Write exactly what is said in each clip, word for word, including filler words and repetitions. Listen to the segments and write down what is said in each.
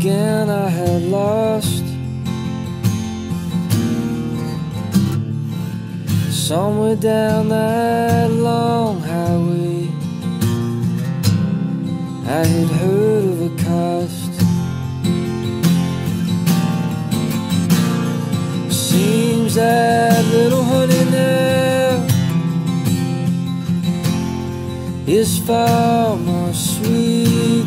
again I had lost. Somewhere down that long highway I had heard of a cost. Seems that little honey now is far more sweet.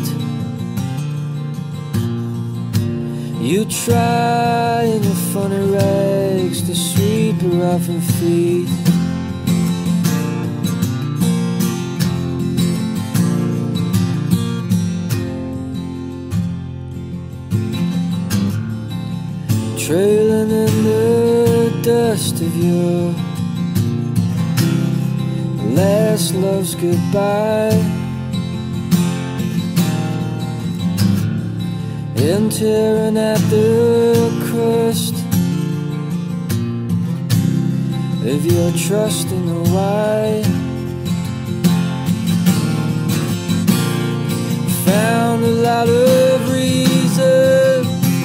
You try in your funny rags to sweep her off her feet. Trailing in the dust of your last love's goodbye, and tearing at the crust of your trust in the why. Found a lot of reason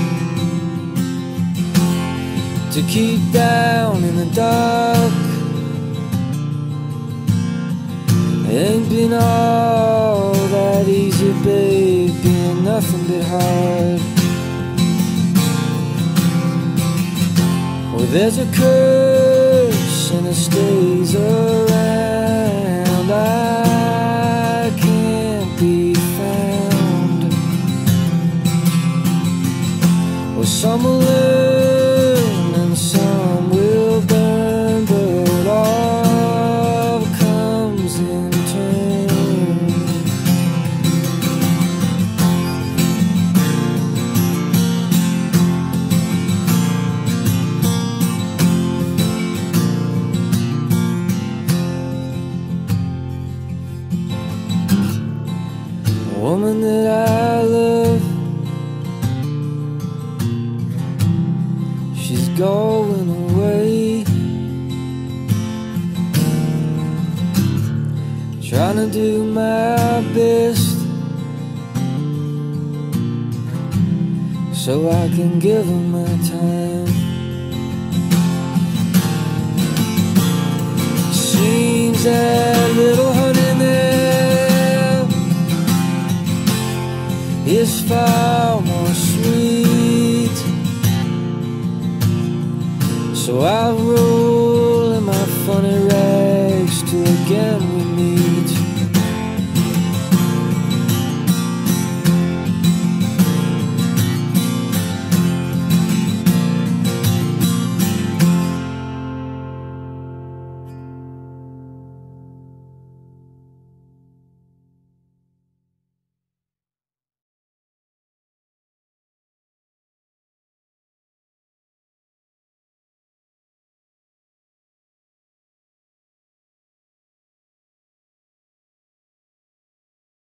to keep down in the dark. Ain't been all that easy, babe, being nothing but hard. Well, there's a curse and it stays around. I can't be found. Well, some will learn and some will burn, but all comes in turn. A woman that I love, she's going away. Trying to do my best so I can give her my time. Seems that little honey now is far more sweet. So I wrote